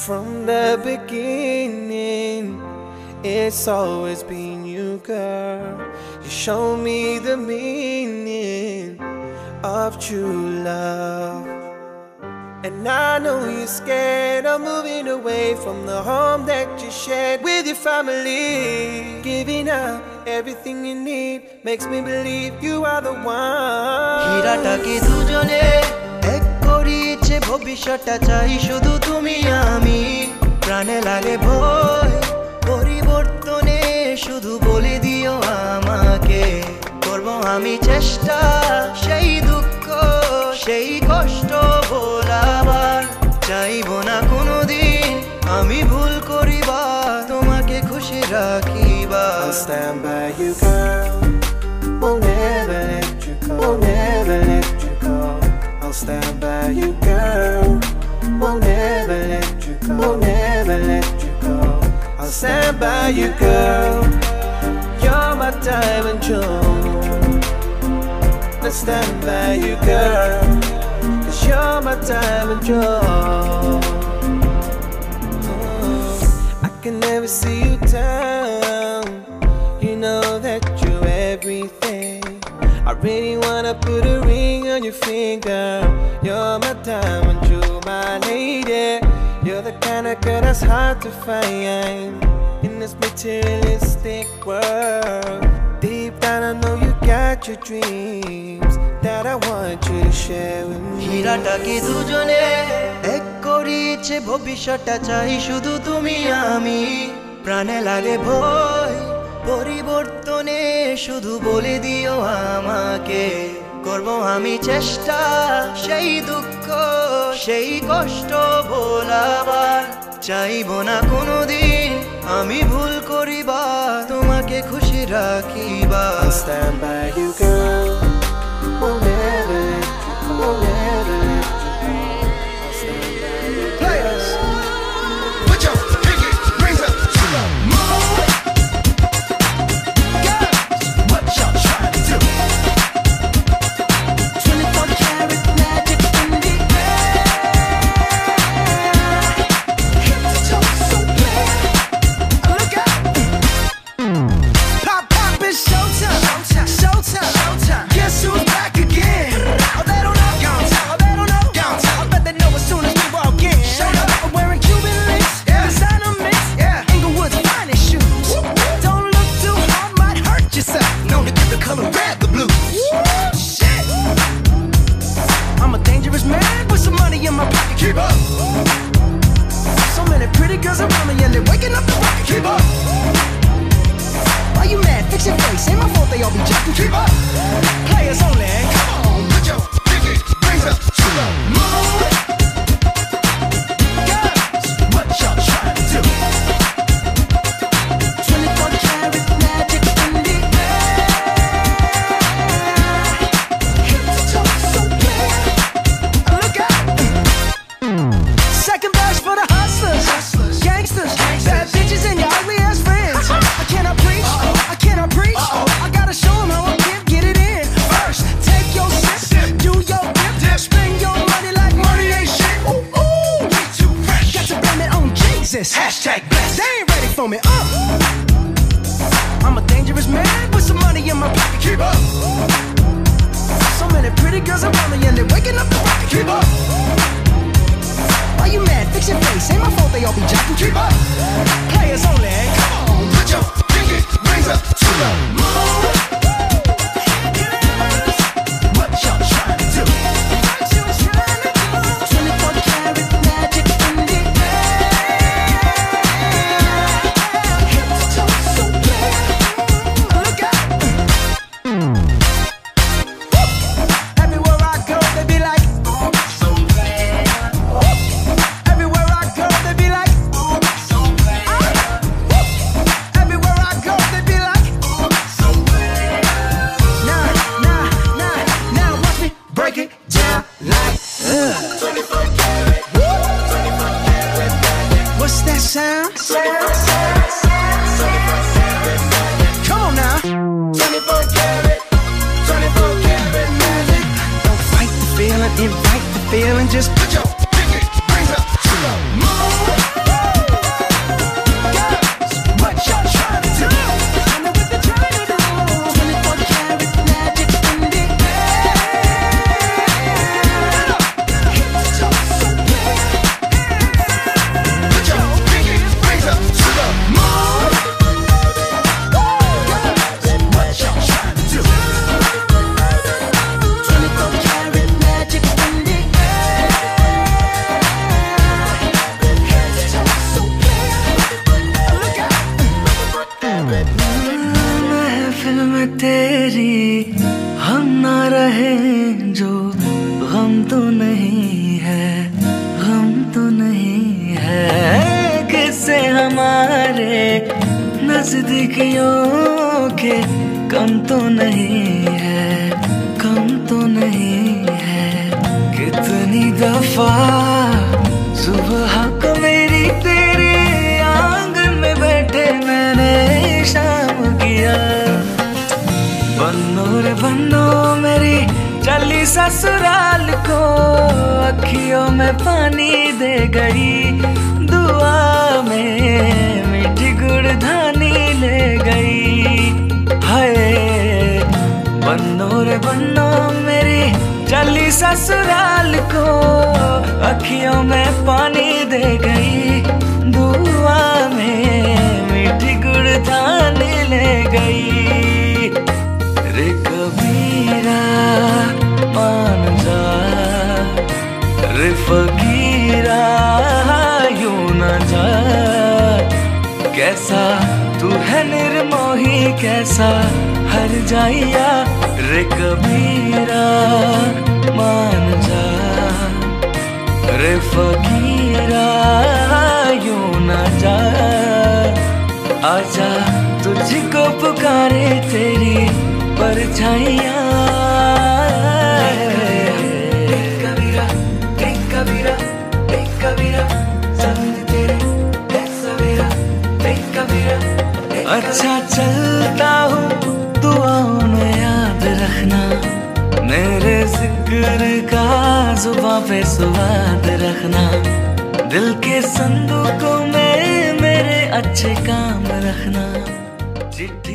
From the beginning, it's always been you, girl. You show me the meaning of true love. And I know you're scared of moving away from the home that you shared with your family. Giving up everything you need makes me believe you are the one. হিরাটাকে দুজনে এক করিয়েছে ভবিষ্যৎটা চাই শুধু তুমি আমি প্রাণে লাগে ভয় পরিবর্তনে শুধু বলে দিও আমাকে করব আমি চেষ্টা সেই দুঃখ সেই কষ্ট ভোলাবার চাইবো না কোনোদিন আমি ভুল করিবার তোমাকে খুশি রাখিবার I'll stand by you, girl. Won't ever let you go. Won't ever let you go. I'll stand by you, girl. Won't ever let you go. Won't ever let you go. I'll stand by you, girl. You're my diamond jewel. I'll stand by you, girl. 'Cause you're my diamond jewel. I can never see you down. You know that you're everything. I really wanna put a ring on your finger. You're my diamond jewel, my lady. You're the kind of girl that's hard to find in this materialistic world. Deep down I know you got your dreams that I want you to share with me. হিরাটাকে দুজনে এক করিয়েছে ভবিষ্যৎটা চাই শুধু তুমি আমি প্রাণে লাগে ভয় পরিবর্তনে শুধু বলে দিও আমাকে করব আমি চেষ্টা সেই দুঃখ সেই কষ্ট ভোলাবার চাইবো না কোনোদিন আমি ভুল করিবার তোমাকে খুশি রাখিবার I'll stand by you, girl. Won't ever let you go. Won't ever let you go. I'll stand by you, Players, put your pinky rings up to the moon. Girls, what y'all trying to do? 24 karat magic in the air. Hit the toe so clear. Look out! Pop, pop, it's showtime. Showtime, showtime, showtime. Guess who's back again? Oh, they don't know. Oh, they don't know. I bet they know as soon as we walk in. Showed up. I'm wearing Cuban links, designer mix, Inglewood's finest shoes. Don't look too hard, might hurt yourself. Known to get the color red, the blue. Shit. I'm a dangerous man with some money in my pocket. Keep up. So many pretty girls around me and they're waking up the rocket. Keep up. Why you mad? Fix your face. Ain't my fault they all be jacking. Keep up. Players only. Come on, put your pinky rings up to the moon. Girls, what y'all trying to do? 24 karat magic in the air. Hit the toe so clear. Look out. Second verse for the hustlers, gangsters, bad bitches and your ugly ass friends. I cannot preach, I cannot preach. I gotta show 'em how I get it in. First, take your sip, do your dip, spend your money like money ain't shit. Ooh, ooh, we too fresh. Got to blame it on Jesus. Hashtag blessed. They ain't ready for me. I'm a dangerous man with some money in my pocket. Keep up. So many pretty girls around me and they're waking up the rocket. Keep up. Why you mad? Fix your face. Ain't my fault they all be jacking. Keep up. Players only. Come on, put your pinky rings up to the moon. What y'all trying to do? 24 karat magic in the air. Hit the toe so clear. Look out. Everywhere I go, they be like, oh, so bad. Everywhere I go, they be like, oh, so bad. Everywhere I go, they be like, oh, so bad. Now, watch me break it down like 24 karat. 24 karat. What's that sound? Come on now. 24 karat. 24 karat magic. Don't fight the feeling, invite the feeling. Just put your pinky rings up to the moon. तो नहीं है, गम तो नहीं है, किससे हमारे नजदीकियों के कम तो नहीं है, कम तो नहीं है। कितनी दफा सुबह को मेरी तेरे आंगन में बैठे मैंने शाम किया। बन्नो रे बन्नो मेरी चली ससुराल को, अखियों में पानी दे गई, दुआ में मीठी गुड़धानी ले गई। हाय बन्नो रे बन्नो मेरी चली ससुराल को, अखियों में पानी दे गई, दुआ में मीठी गुड़धानी ले गई। रे कबीरा मान जा, रे फकीरा यूं न जा, कैसा तू है निर्मोही कैसा हर जाइया। रे कबीरा मान जा, रे फकीरा यूं न जा, आजा तुझको पुकारे तेरी परछाइयाँ। कबीरा कबीरा कबीरा संग तेरे है सवेरा, कबीरा। अच्छा चलता हूँ दुआओं में याद रखना, मेरे जिक्र का जुबां पे स्वाद रखना, दिल के संदूकों में मेरे अच्छे काम रखना।